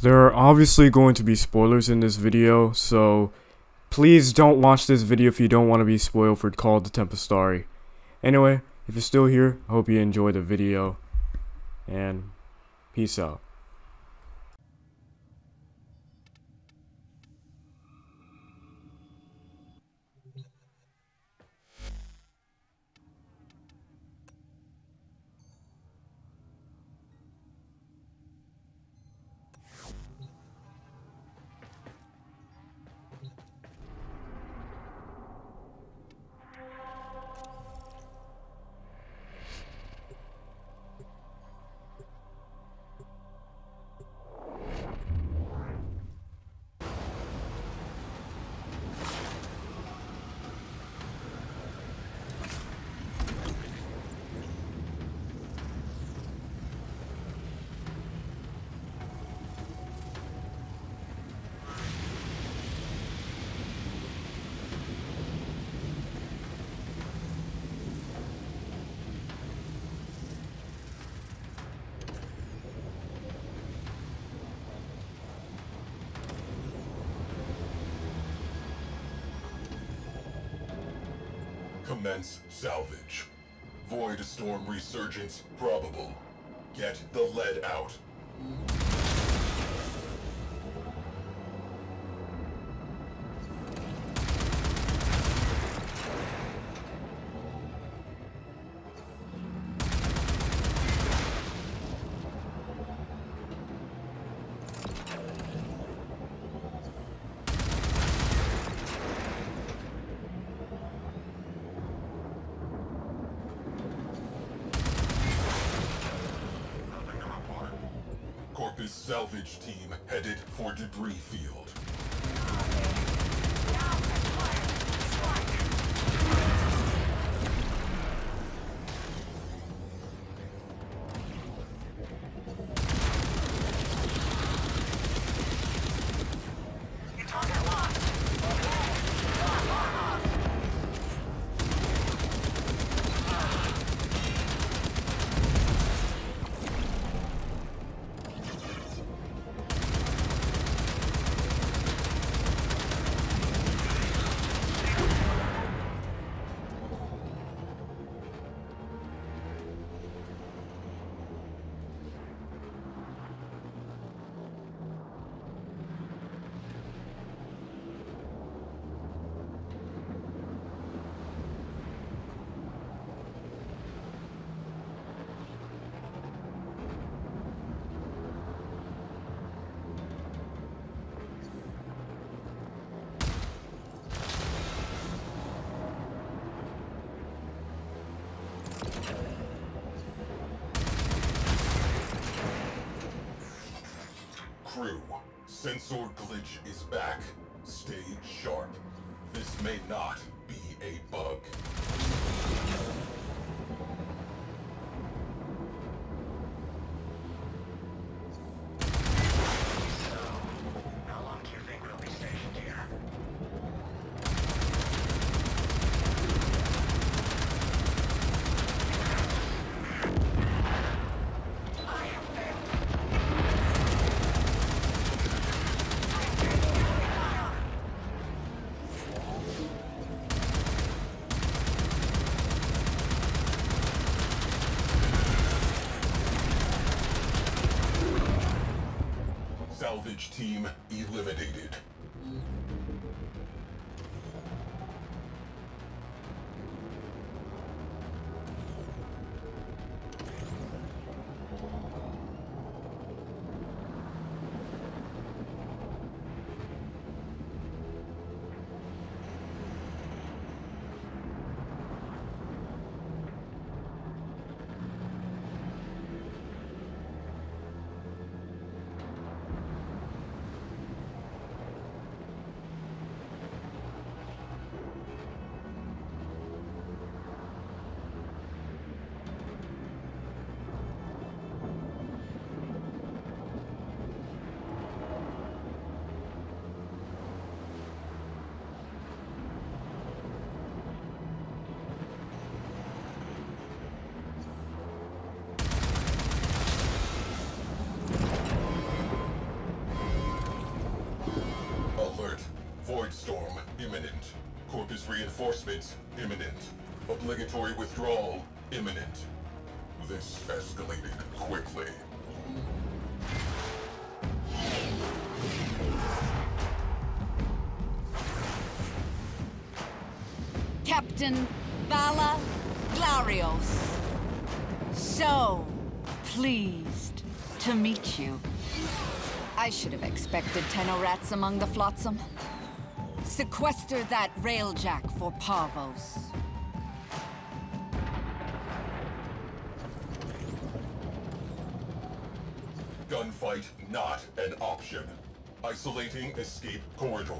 There are obviously going to be spoilers in this video, so please don't watch this video if you don't want to be spoiled for Call of the Tempestari. Anyway, if you're still here, I hope you enjoyed the video, and peace out. Commence salvage. Void storm resurgence probable. Get the lead out. Corpus salvage team headed for debris field. Crew, sensor glitch is back. Stay sharp. This may not be a bug. How long do you think we'll be stationed here? Salvage team eliminated. asteroid storm imminent. Corpus reinforcements imminent. Obligatory withdrawal imminent. This escalated quickly. Captain Vala Glarios. So pleased to meet you. I should have expected Tenorats among the flotsam. Sequester that railjack for Parvos. Gunfight not an option. Isolating escape corridor.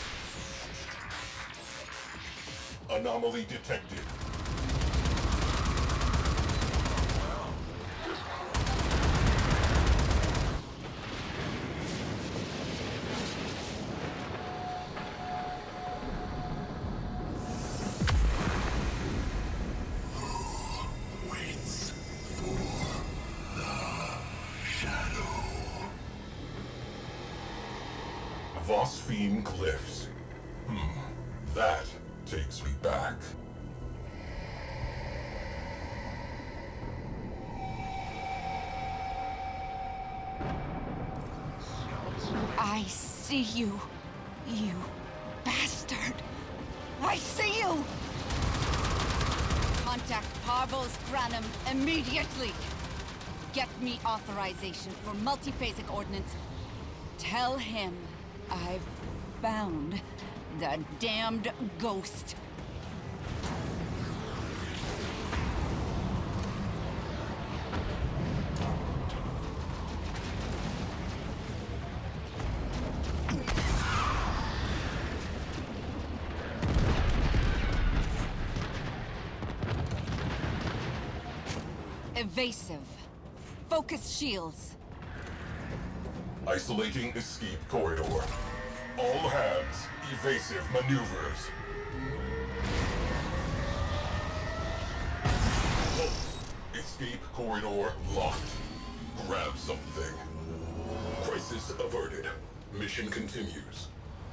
Anomaly detected. Waits for the shadow. Vosphine Cliffs. That takes me back. I see you, you bastard. I see you! Contact Parvos Granum immediately. Get me authorization for multiphasic ordnance. Tell him I've found the damned ghost. Evasive. Focus shields. Isolating escape corridor. All hands, evasive maneuvers. Escape corridor locked. Grab something. Crisis averted. Mission continues.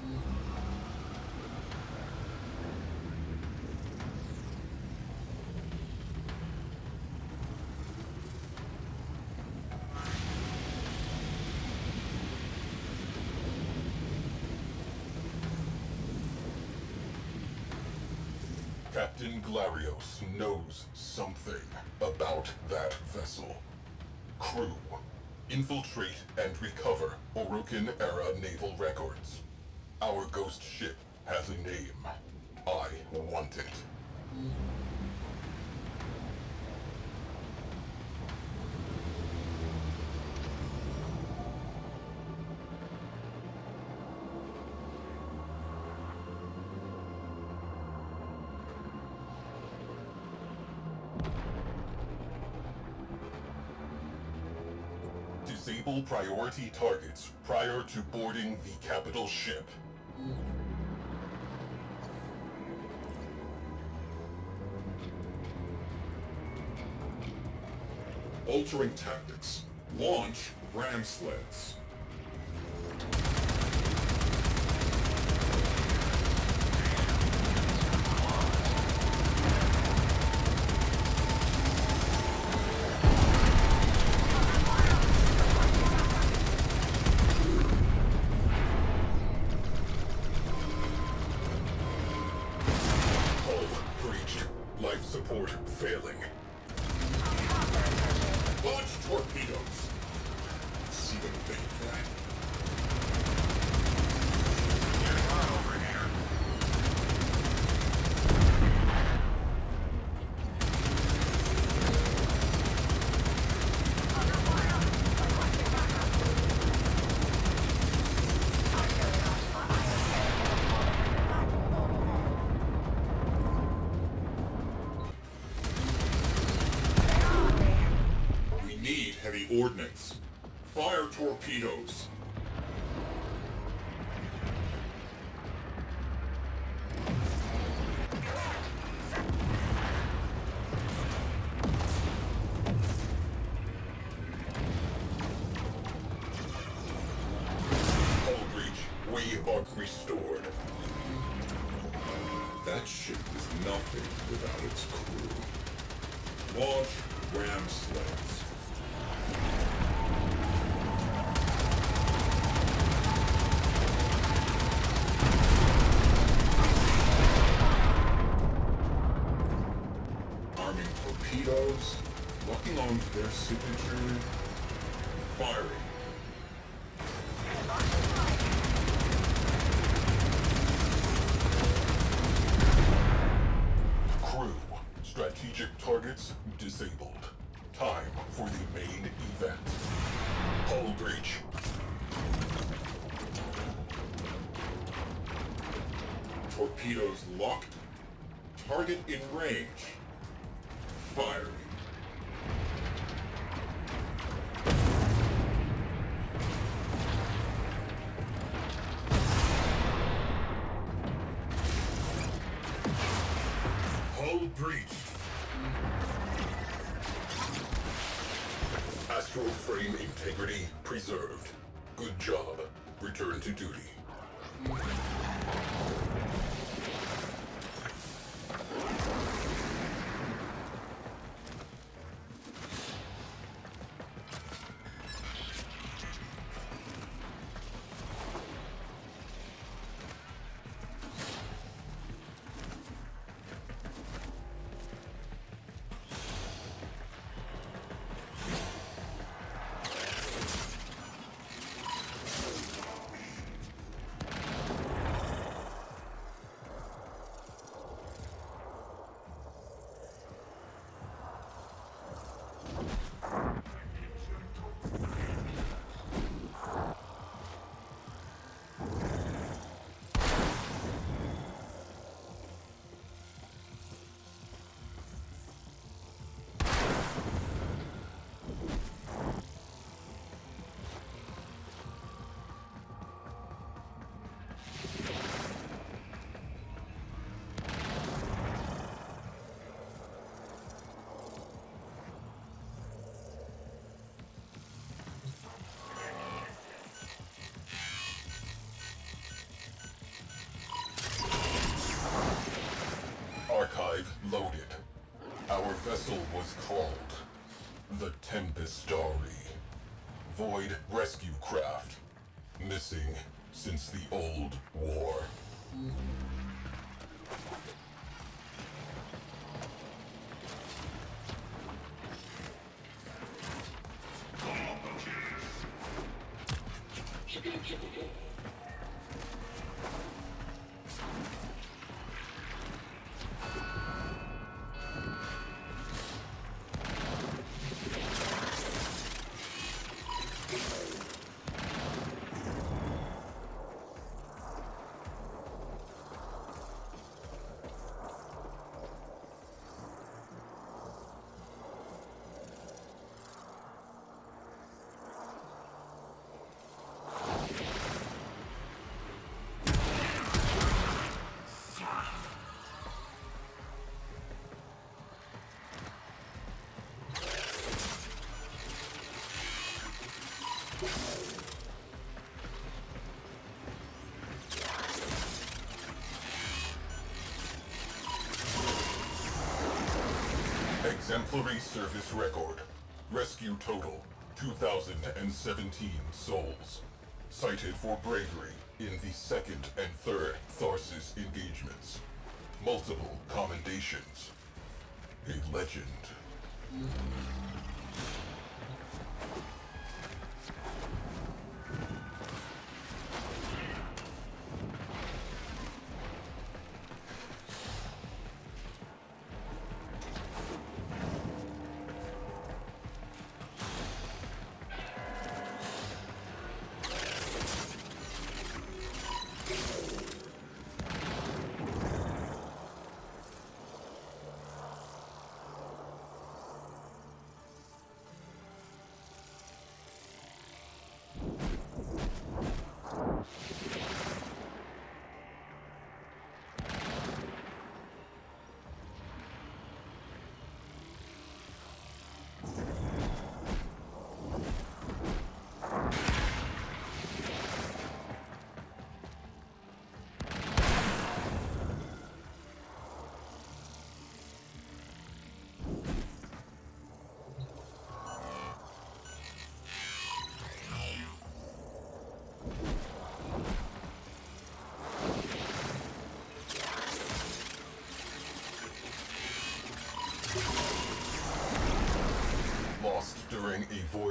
Captain Glarios knows something about that vessel. Crew, infiltrate and recover Orokin-era naval records. Our ghost ship has a name. I want it. Disable priority targets prior to boarding the capital ship. Altering tactics. Launch ram sleds. Life support failing. Launch torpedoes. See them think that. Heavy ordnance. Fire torpedoes. Hull breach. We are restored. That ship is nothing without its crew. Launch ram sleds. Arming torpedoes, locking onto their signature, firing. Crew, strategic targets disabled. Time for the main event. Hull breach. Torpedoes locked. Target in range. Firing. Hull breached. Astral frame integrity preserved. Good job. Return to duty. Archive loaded. Our vessel was called the Tempestari. Void rescue craft. Missing since the old war. Exemplary service record. Rescue total, 2,017 souls. Cited for bravery in the second and third Tharsis engagements. Multiple commendations. A legend.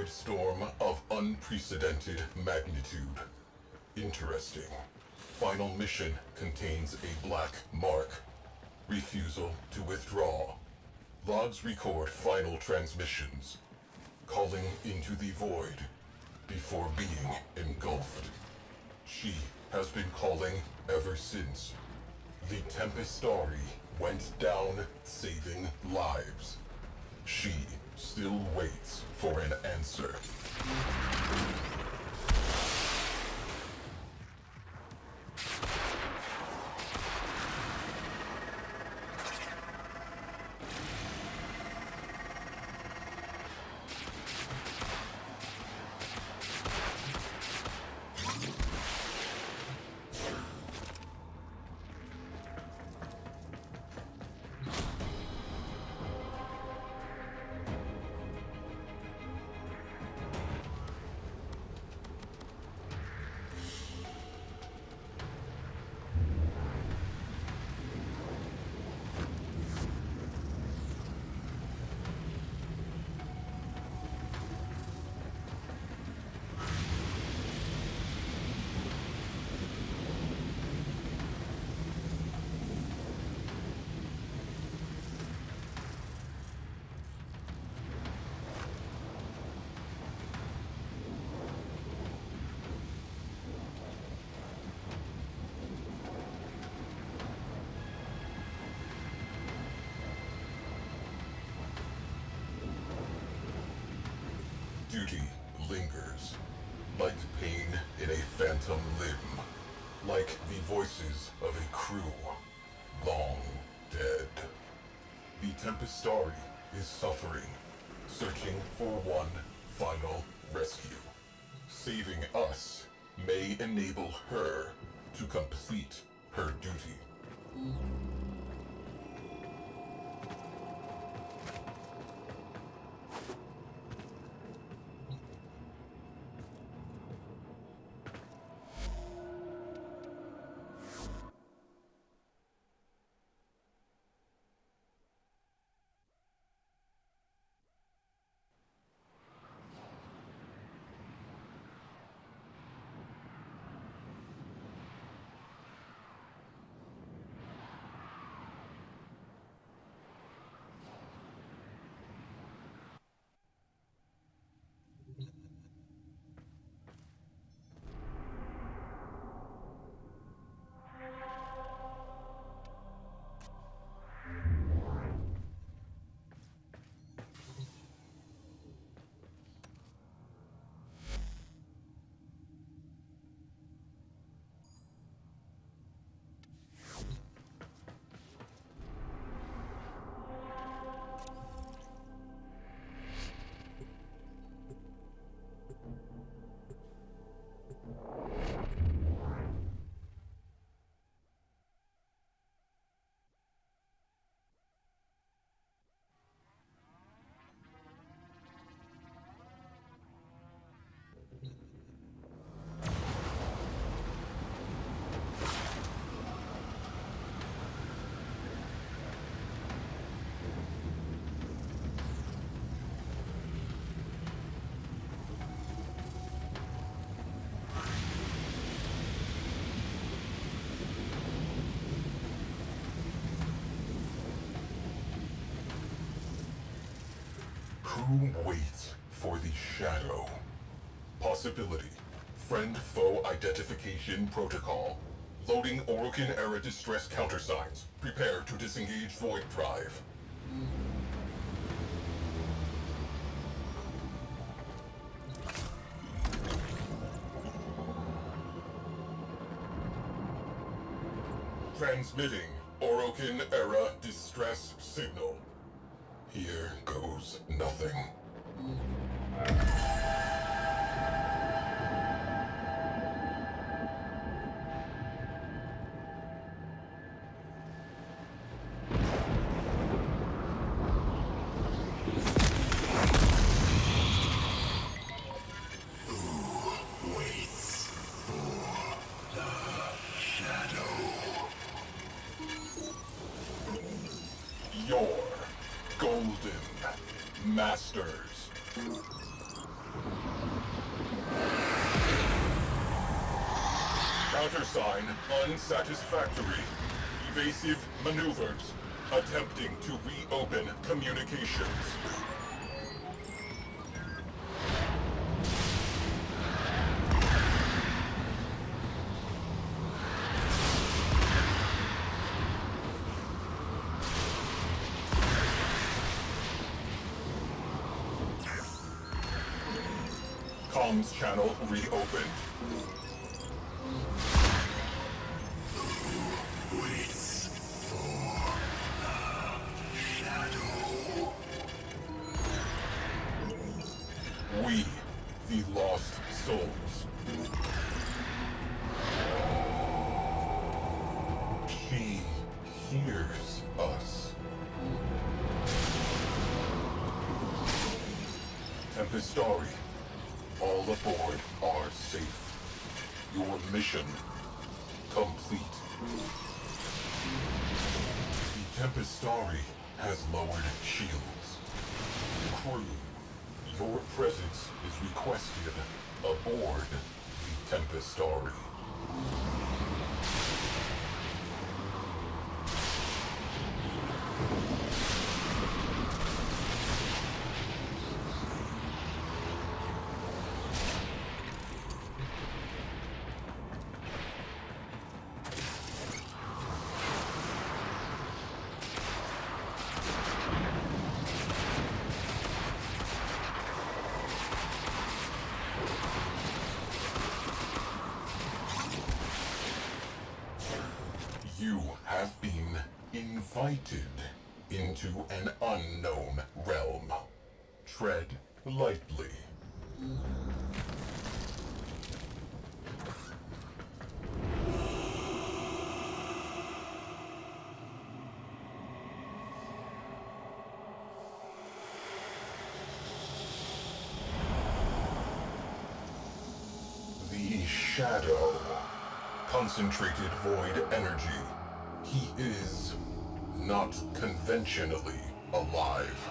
void storm of unprecedented magnitude. Interesting. Final mission contains a black mark. Refusal to withdraw. Logs record final transmissions. Calling into the void before being engulfed. She has been calling ever since. The Tempestari went down saving lives. She still waits for an answer. Duty lingers, like pain in a phantom limb, like the voices of a crew long dead. The Tempestari is suffering, searching for one final rescue. Saving us may enable her to complete her duty. Who waits for the shadow? Possibility. Friend-foe identification protocol. Loading Orokin-era distress countersigns. Prepare to disengage Void Drive. Transmitting Orokin-era distress signal. Here goes nothing. Your golden masters. Countersign unsatisfactory. Evasive maneuvers. Attempting to reopen communications. Comms channel reopened. We, the lost souls. She hears us. Tempestari, all aboard are safe. Your mission complete. The Tempestari has lowered shields. Crew, your presence is requested aboard the Tempestari. You have been invited into an unknown realm. Tread lightly. The Shadow. Concentrated void energy. He is not conventionally alive.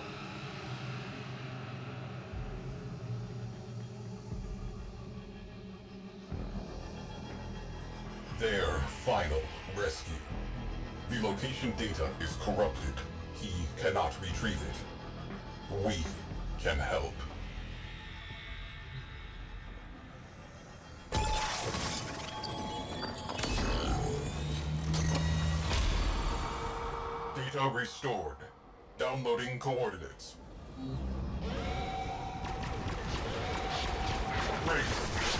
Their final rescue. The location data is corrupted. He cannot retrieve it. We can help. Data restored. Downloading coordinates. Brace!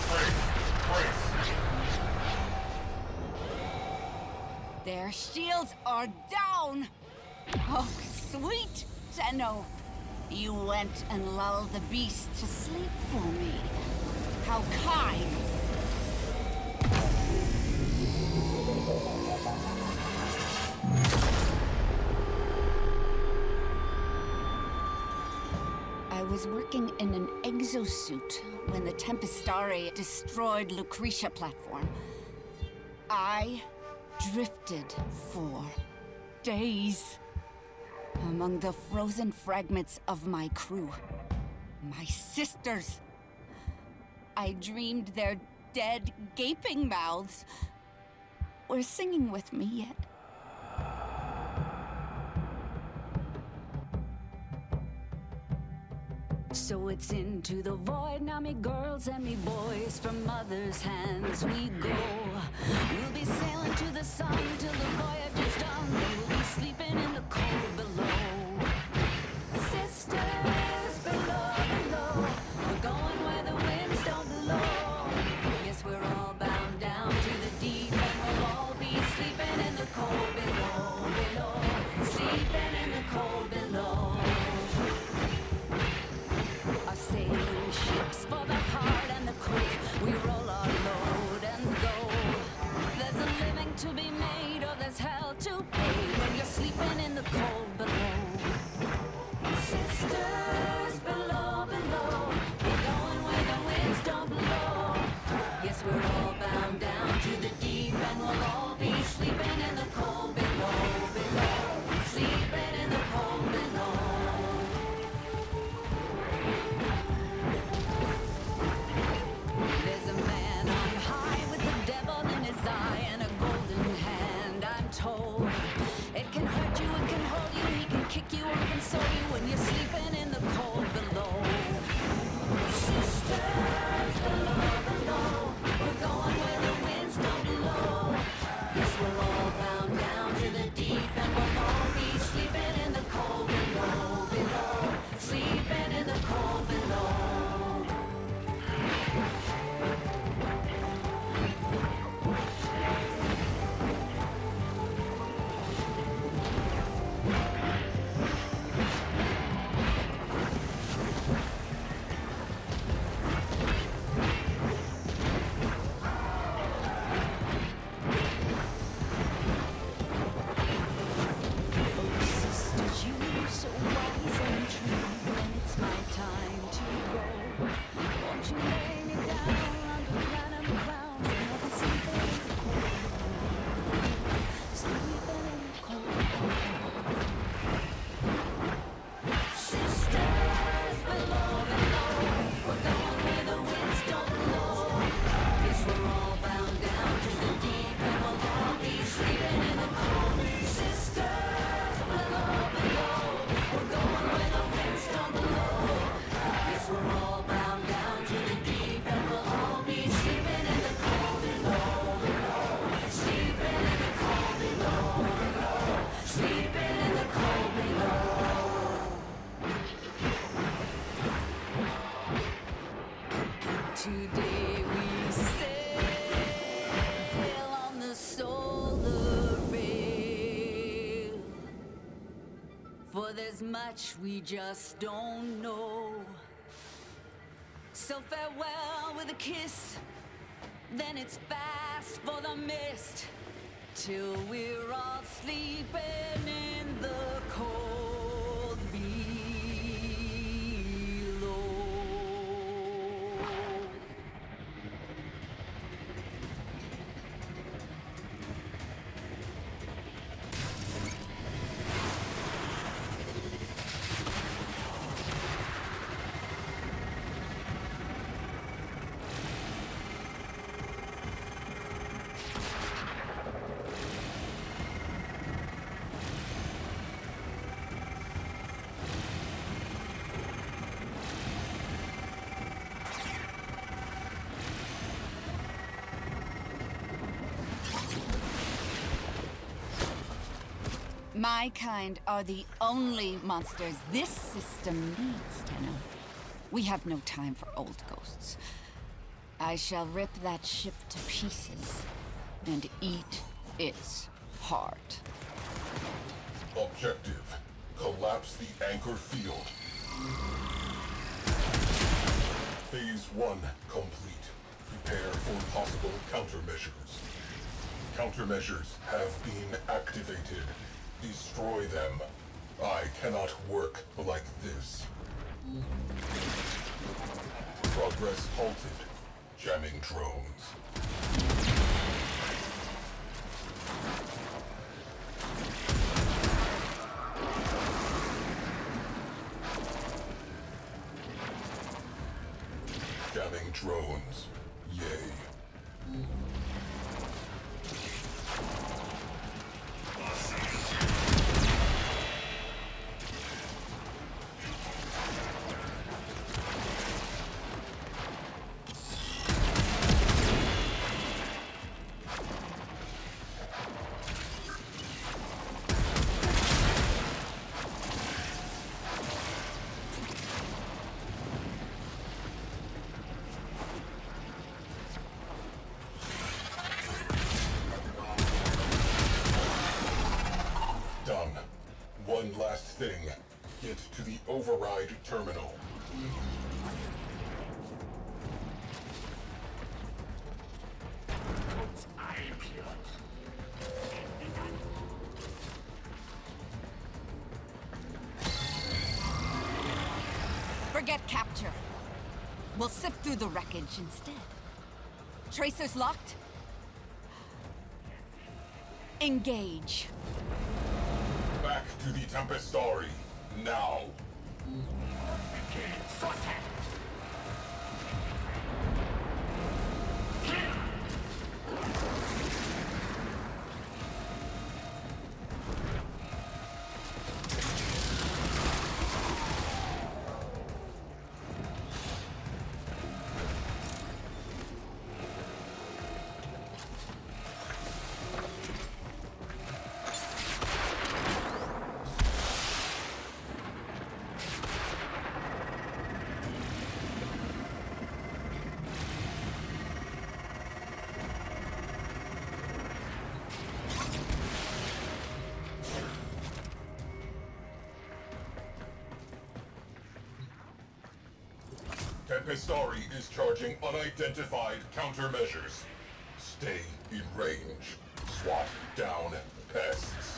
Their shields are down! Oh, sweet Zeno! You went and lulled the beast to sleep for me. How kind! I was working in an exosuit when the Tempestari destroyed Lucretia platform. I drifted for days among the frozen fragments of my crew. My sisters. I dreamed their dead, gaping mouths were singing with me yet. So it's into the void, now me girls and me boys, from mother's hands we go. We'll be sailing to the sun till the voyage is done. We'll be sleeping in the cold below. Sisters below, below, we're going where the winds don't blow. Yes, we're all bound down to the deep, and we'll all be sleeping in the cold below, below, sleeping in the cold below. Sailing ships for the hard and the quick, we roll our load and go. There's a living to be made, or there's hell to pay. There's much we just don't know. So farewell with a kiss, then it's fast for the mist, till we're all sleeping in the cold below. My kind are the only monsters this system needs, Tenno. We have no time for old ghosts. I shall rip that ship to pieces and eat its heart. Objective: collapse the anchor field. Phase 1 complete. Prepare for possible countermeasures. Countermeasures have been activated. Destroy them. I cannot work like this. Progress halted. Jamming drones. Jamming drones. Yay. Done. One last thing. Get to the override terminal. Forget capture. We'll sift through the wreckage instead. Tracers locked? Engage. Back to the Tempestari. Now. Tempestari is charging unidentified countermeasures. Stay in range. Swat down pests.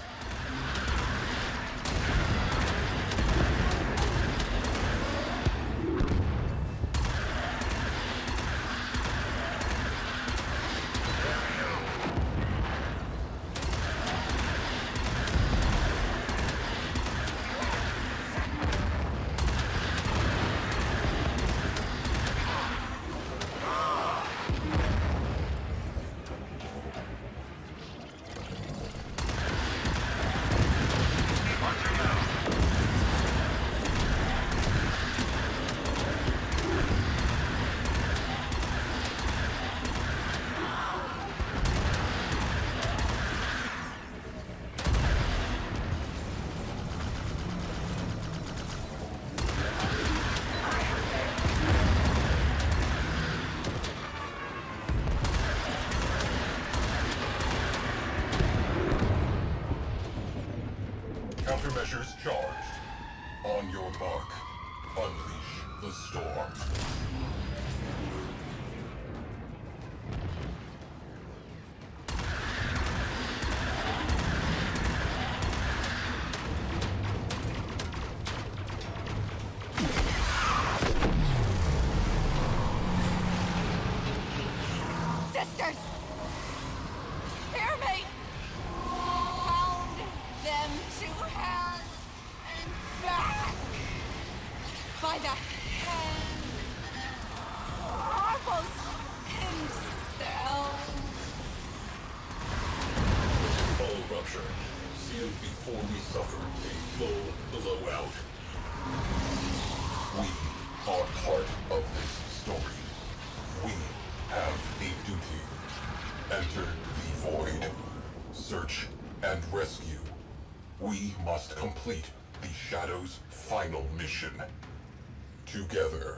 suffered a full blowout. We are part of this story. We have a duty. Enter the void. Search and rescue. We must complete the Shadow's final mission. Together.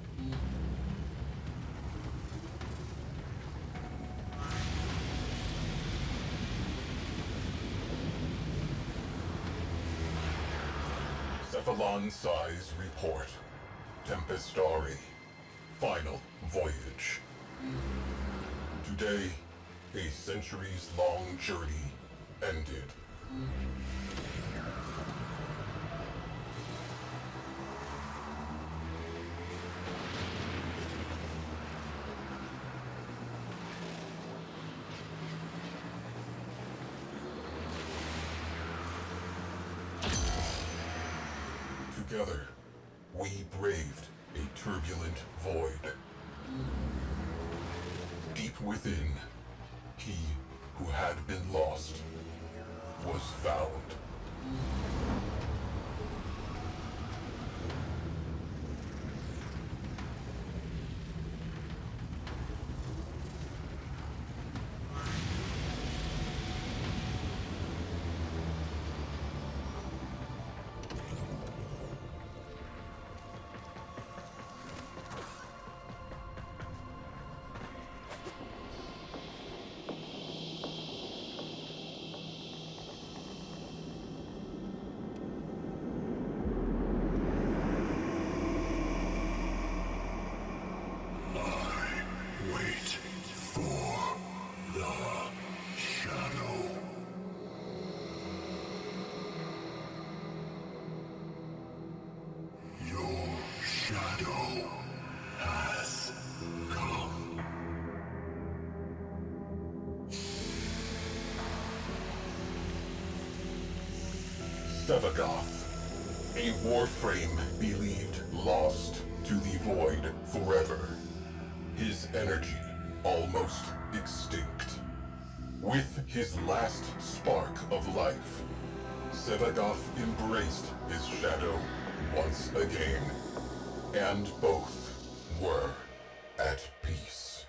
Cephalon Size Report. Tempestari. Final voyage. Today, a centuries-long journey ended. Together, we braved a turbulent void. Deep within, he who had been lost was found. Wait for the shadow. Your shadow has come. Sevagoth, a warframe believed lost to the void forever. His energy almost extinct. With his last spark of life, Sevagoth embraced his shadow once again, and both were at peace.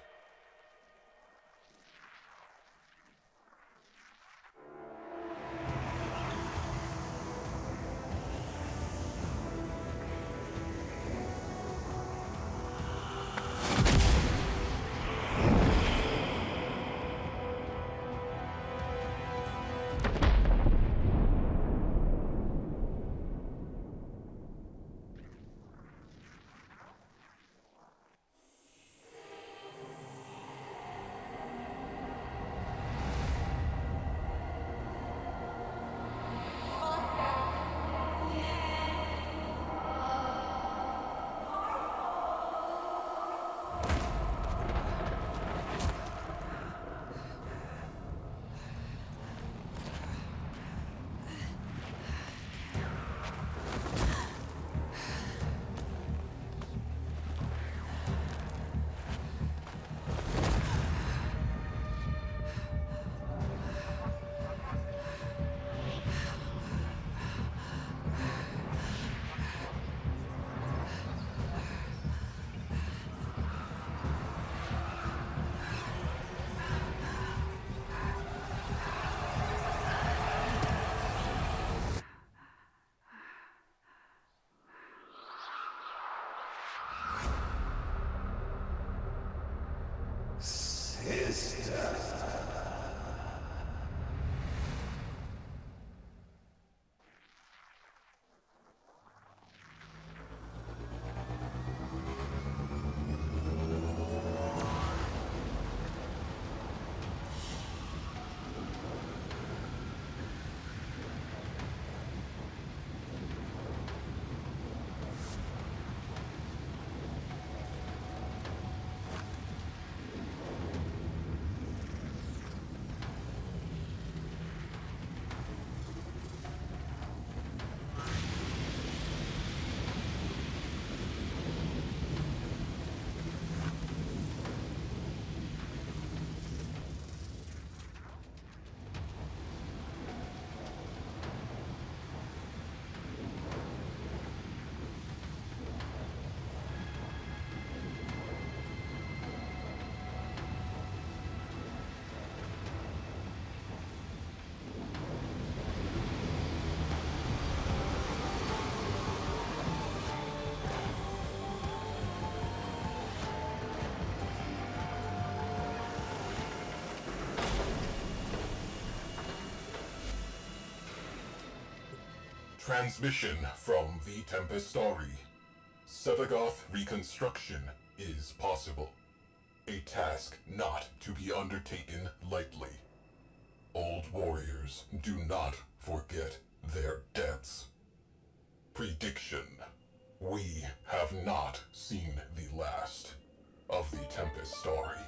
Transmission from the Tempestari. Sevagoth reconstruction is possible. A task not to be undertaken lightly. Old warriors do not forget their debts. Prediction. We have not seen the last of the Tempestari.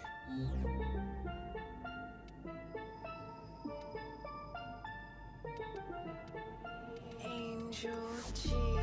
Angel cheese.